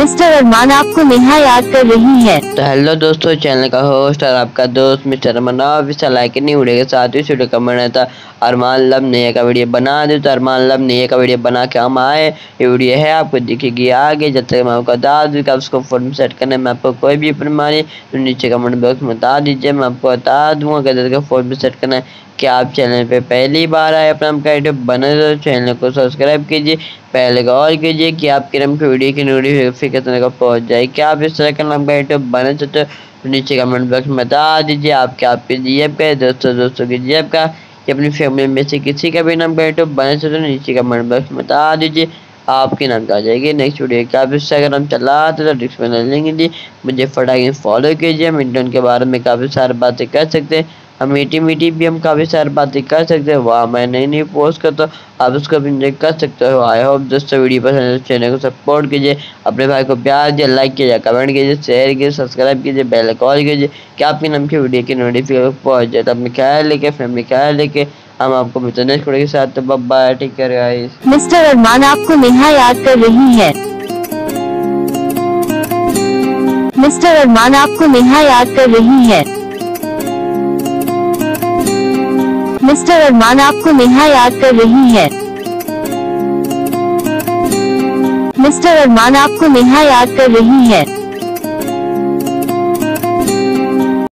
Mister Armaan आपको नेहा याद कर रही है। तो हेलो दोस्तों, चैनल का होस्ट और आपका दोस्त मिस्टर अरमान। ऑफिशियल लाइक नहीं उड़ेगा, साथ ही वीडियो कमेंट रहता अरमान लब नेहा का वीडियो बना दे। तो अरमान लब नेहा का वीडियो बना के हम आए, ये वीडियो है आपको दिखेगी आगे। जब तक मैं आपको बता दूँ कि उसको फोन में सेट करने में आपको कोई भी प्रमाणी तो नीचे कमेंट बॉक्स में बता दीजिए, मैं आपको बता दूँगा कि फोन में सेट करना है। क्या आप चैनल पे पहली बार आए अपना आपका यूट्यूब बने तो चैनल को सब्सक्राइब कीजिए, पहले का और कीजिए कि आपके नाम की वीडियो की नोटिफिकेशन को पहुंच जाए। क्या आप इस तरह का नाम का यूट्यूब बने चाहते हो तो नीचे कमेंट बॉक्स में बता दीजिए। आपके जीएफ का दोस्तों की जीएफ का कि अपनी फैमिली में से किसी का भी नाम का यूट्यूब बने चाहते हो नीचे कमेंट बॉक्स में बता दीजिए, आपके नाम का आ जाएगी नेक्स्ट वीडियो। क्या आप इंस्टाग्राम चलाते तो डिस्क्रिप्शन में लिंक दी, मुझे फटाके फॉलो कीजिए। हम इंटरनेट के बारे में काफ़ी सारी बातें कर सकते हैं, हम मीठी भी हम काफ़ी सारी बातें कर सकते हैं। वहाँ मैं नई पोस्ट करता हूँ, आप उसको भी इंजॉय कर सकते हो। आई होप दोस्तों वीडियो पसंद है, चैनल को सपोर्ट कीजिए, अपने भाई को प्यार दिए, लाइक कीजिए, कमेंट कीजिए, शेयर कीजिए, सब्सक्राइब कीजिए, बेल कॉल कीजिए कि आपके नाम की वीडियो की नोटिफिकेशन पहुँच जाए। तो अपने ख्याल लेके फैमिली ख्याल लेके हम आपको मिलते हैं नेक्स्ट वीडियो के साथ। तो bye bye, take care guys. Mister Armaan आपको नेहा याद कर रही है। मिस्टर अरमान आपको नेहा याद कर रही है। मिस्टर अरमान आपको नेहा याद कर रही है। मिस्टर अरमान आपको नेहा याद कर रही है।